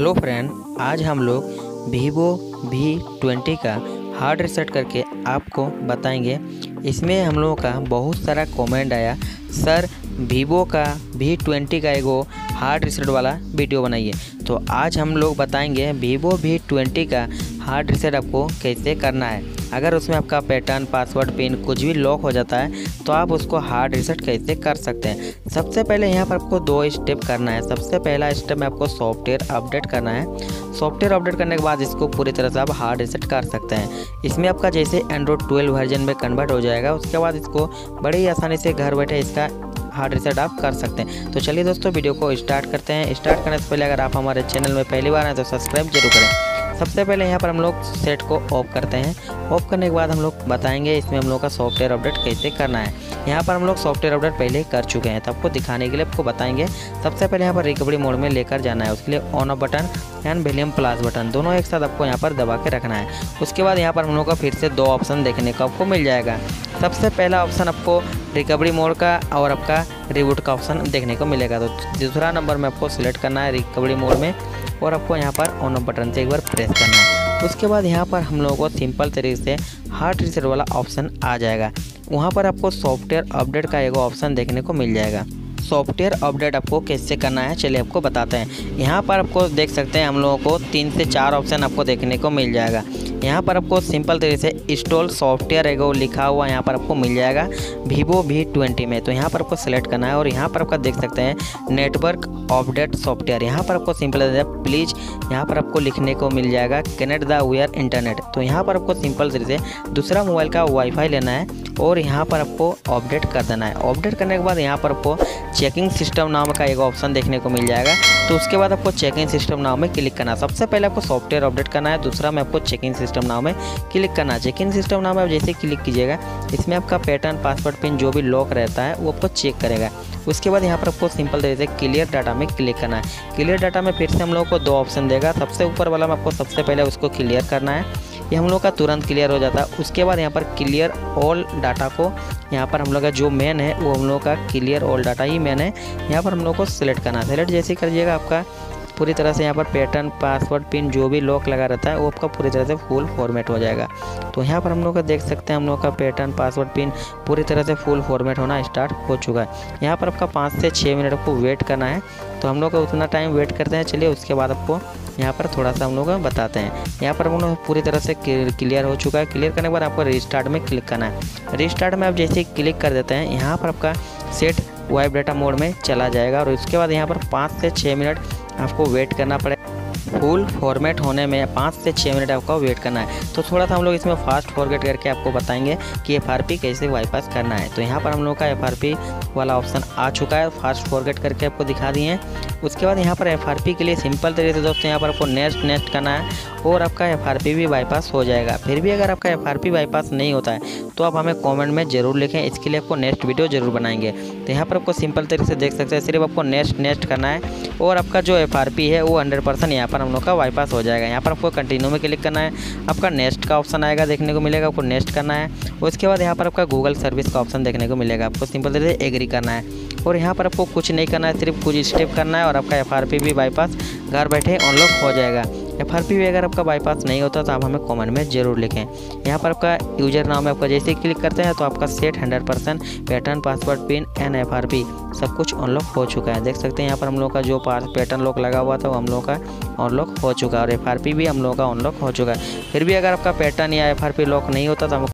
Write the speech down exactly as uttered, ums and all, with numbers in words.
Hello friend, आज हम लोग वीवो वी ट्वेंटी का हार्ड रीसेट करके आपको बताएंगे। इसमें हम लोगों का बहुत सारा कमेंट आया, सर वीवो का वी ट्वेंटी का एगो हार्ड रीसेट वाला वीडियो बनाइए। तो आज हम लोग बताएंगे वीवो वी ट्वेंटी का हार्ड रीसेट आपको कैसे करना है। अगर उसमें आपका पैटर्न, पासवर्ड, पिन कुछ भी लॉक हो जाता है तो आप उसको हार्ड रीसेट कैसे कर सकते हैं। सबसे पहले यहाँ पर आपको दो स्टेप करना है। सबसे पहला स्टेप में आपको सॉफ्टवेयर अपडेट करना है। सॉफ्टवेयर अपडेट करने के बाद इसको पूरी तरह से आप हार्ड रीसेट कर सकते हैं। इसमें आपका जैसे एंड्रॉइड ट्वेल्व वर्जन में कन्वर्ट हो जाएगा, उसके बाद इसको बड़ी ही आसानी से घर बैठे इसका हार्ड रीसेट आप कर सकते हैं। तो चलिए दोस्तों, वीडियो को स्टार्ट करते हैं। स्टार्ट करने से पहले अगर आप हमारे चैनल में पहली बार हैं तो सब्सक्राइब जरूर करें। सबसे पहले यहाँ पर हम लोग सेट को ऑफ करते हैं। ऑफ करने के बाद हम लोग बताएंगे इसमें हम लोग का सॉफ्टवेयर अपडेट कैसे करना है। यहाँ पर हम लोग सॉफ्टवेयर अपडेट पहले कर चुके हैं, तो आपको दिखाने के लिए आपको बताएंगे। सबसे पहले यहाँ पर रिकवरी मोड में लेकर जाना है। उसके लिए on off button and volume plus button दोनों एक साथ आपको यहाँ पर दबा के रखना है। उसके बाद यहाँ पर हम लोग का फिर से दो ऑप्शन देखने को आपको मिल जाएगा। सबसे पहला ऑप्शन आपको रिकवरी मोड का और आपका रिबूट का ऑप्शन देखने को मिलेगा। तो दूसरा नंबर में आपको सिलेक्ट करना है रिकवरी मोड में, और आपको यहाँ पर ऑन ऑफ बटन से एक बार प्रेस करना है। उसके बाद यहाँ पर हम लोगों को सिंपल तरीके से हार्ड रीसेट वाला ऑप्शन आ जाएगा। वहाँ पर आपको सॉफ्टवेयर अपडेट का एक ऑप्शन देखने को मिल जाएगा। सॉफ्टवेयर अपडेट आपको कैसे करना है चलिए आपको बताते हैं। यहाँ पर आपको देख सकते हैं हम लोगों को तीन से चार ऑप्शन आपको देखने को मिल जाएगा। यहाँ पर आपको सिंपल तरीके से इंस्टॉल सॉफ्टवेयर एगो लिखा हुआ यहाँ पर आपको मिल जाएगा वीवो वी ट्वेंटी में। तो यहाँ पर आपको सेलेक्ट करना है और यहाँ पर आपका देख सकते हैं नेटवर्क अपडेट सॉफ्टवेयर। यहाँ पर आपको सिंपल प्लीज़ यहाँ पर आपको लिखने को मिल जाएगा कनेक्ट द वेयर इंटरनेट। तो यहाँ पर आपको सिंपल तरीके से दूसरा मोबाइल का वाईफाई लेना है और यहाँ पर आपको अपडेट कर देना है। अपडेट करने के बाद यहाँ पर आपको चेकिंग सिस्टम नाम का एक ऑप्शन देखने को मिल जाएगा। तो उसके बाद आपको चेकिंग सिस्टम नाम में क्लिक करना है। सबसे पहले आपको सॉफ्टवेयर अपडेट करना है, दूसरा में आपको चेकिंग सिस्टम नाम में क्लिक करना है। चेकिंग सिस्टम नाम में आप जैसे क्लिक कीजिएगा, इसमें आपका पैटर्न, पासवर्ड, पिन जो भी लॉक रहता है वो आपको चेक करेगा। उसके बाद यहाँ पर आपको सिंपल तरीके से क्लियर डाटा में क्लिक करना है। क्लियर डाटा में फिर से हम लोग को दो ऑप्शन देगा। सबसे ऊपर वाला में आपको सबसे पहले उसको क्लियर करना है, ये हम लोग का तुरंत क्लियर हो जाता है। उसके बाद यहाँ पर क्लियर ऑल डाटा को यहाँ पर हम लोग का जो मेन है वो हम लोग का क्लियर ऑल डाटा ही मेन है, यहाँ पर हम लोग को सिलेक्ट करना है। सेलेक्ट जैसे करिएगा आपका पूरी तरह से यहाँ पर पैटर्न, पासवर्ड, पिन जो भी लॉक लगा रहता है वो आपका पूरी तरह से फुल फॉर्मेट हो जाएगा। तो यहाँ पर हम लोग का देख सकते हैं हम लोग का पैटर्न, पासवर्ड, पिन पूरी तरह से फुल फॉर्मेट होना स्टार्ट हो चुका है। यहाँ पर आपका पाँच से छः मिनट आपको वेट करना है। तो हम लोग का उतना टाइम वेट करते हैं। चलिए उसके बाद आपको यहाँ पर थोड़ा सा हम लोग बताते हैं। यहाँ पर हम लोग पूरी तरह से क्लियर हो चुका है। क्लियर करने के बाद आपको रीस्टार्ट में क्लिक करना है। रीस्टार्ट में आप जैसे क्लिक कर देते हैं, यहाँ पर आपका सेट वाइप डाटा मोड में चला जाएगा और उसके बाद यहाँ पर पाँच से छः मिनट आपको वेट करना पड़ेगा। फुल फॉर्मेट होने में पाँच से छः मिनट आपको वेट करना है। तो थोड़ा सा हम लोग इसमें फास्ट फॉरवर्ड करके आपको बताएंगे कि एफ आर पी कैसे बाईपास करना है। तो यहाँ पर हम लोग का एफ आर पी वाला ऑप्शन आ चुका है, फास्ट फॉरवर्ड करके आपको दिखा दिए हैं। उसके बाद यहाँ पर एफ आर पी के लिए सिंपल तरीके से दोस्तों यहाँ पर आपको नेक्स्ट नेक्स्ट करना है और आपका एफ आर पी भी बाईपास हो जाएगा। फिर भी अगर आपका एफ आर पी बाईपास नहीं होता है तो आप हमें कमेंट में ज़रूर लिखें, इसके लिए आपको नेक्स्ट वीडियो ज़रूर बनाएंगे। तो यहाँ पर आपको सिंपल तरीके से देख सकते हैं, सिर्फ आपको नेक्स्ट नेक्स्ट करना है और आपका जो एफ आर पी है वो हंड्रेड परसेंट यहाँ पर हम लोग का बाईपास हो जाएगा। यहाँ पर आपको कंटिन्यू में क्लिक करना है, आपका नेक्स्ट का ऑप्शन आएगा देखने को मिलेगा, आपको नेक्स्ट करना है। उसके बाद यहाँ पर आपका गूगल सर्विस का ऑप्शन देखने को मिलेगा, आपको सिंपल तरीके से एग्री करना है और यहाँ पर आपको कुछ नहीं करना है, सिर्फ कुछ स्टेप करना है और आपका एफ आर पी भी बाईपास घर बैठे अनलॉक हो जाएगा। एफ आर पी भी अगर आपका बाईपास नहीं होता तो आप हमें कमेंट में ज़रूर लिखें। यहाँ पर आपका यूजर नाम है, आपका जैसे ही क्लिक करते हैं तो आपका set hundred percent pattern, password, pin and F R P सब कुछ अनलॉक हो चुका है। देख सकते हैं यहाँ पर हम लोग का जो पास पैटर्न लॉक लगा हुआ था वो हम लोग का अनलॉक हो चुका है और एफ आर पी भी हम लोग का अनलॉक हो चुका है। फिर भी अगर आपका पैटर्न या एफ आर पी लॉक नहीं होता तो हम